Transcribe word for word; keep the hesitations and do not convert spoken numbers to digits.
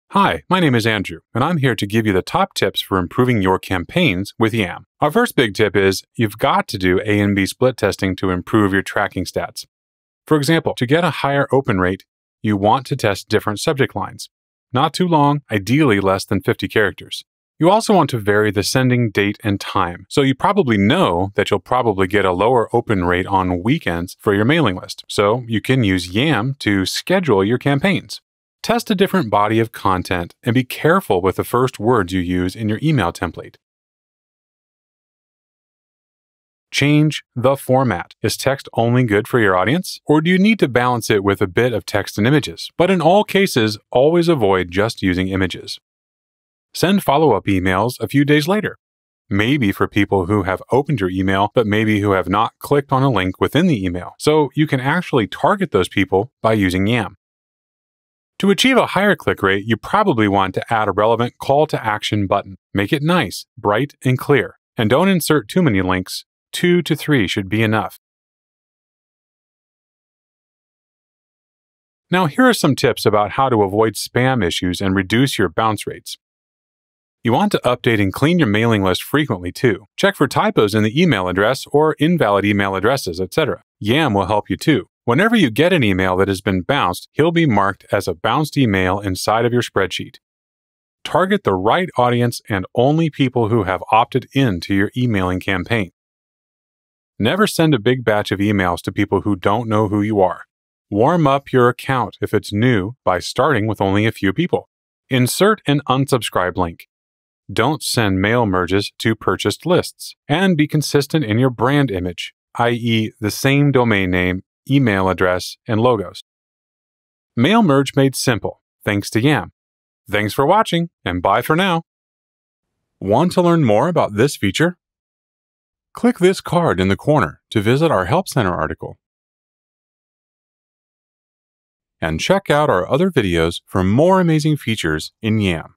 Hi, my name is Andrew, and I'm here to give you the top tips for improving your campaigns with Yam. Our first big tip is you've got to do A and B split testing to improve your tracking stats. For example, to get a higher open rate, you want to test different subject lines. Not too long, ideally less than fifty characters. You also want to vary the sending date and time, so you probably know that you'll probably get a lower open rate on weekends for your mailing list, so you can use Yam to schedule your campaigns. Test a different body of content and be careful with the first words you use in your email template. Change the format. Is text only good for your audience? Or do you need to balance it with a bit of text and images? But in all cases, always avoid just using images. Send follow-up emails a few days later. Maybe for people who have opened your email, but maybe who have not clicked on a link within the email. So you can actually target those people by using Yam. To achieve a higher click rate, you probably want to add a relevant call to action button. Make it nice, bright, and clear. And don't insert too many links. Two to three should be enough. Now, here are some tips about how to avoid spam issues and reduce your bounce rates. You want to update and clean your mailing list frequently too. Check for typos in the email address or invalid email addresses, et cetera. Yam will help you too. Whenever you get an email that has been bounced, he'll be marked as a bounced email inside of your spreadsheet. Target the right audience and only people who have opted in to your emailing campaign. Never send a big batch of emails to people who don't know who you are. Warm up your account if it's new by starting with only a few people. Insert an unsubscribe link. Don't send mail merges to purchased lists. And be consistent in your brand image, that is the same domain name, email address, and logos. Mail merge made simple, thanks to Yam. Thanks for watching, and bye for now. Want to learn more about this feature? Click this card in the corner to visit our Help Center article. And check out our other videos for more amazing features in Yam.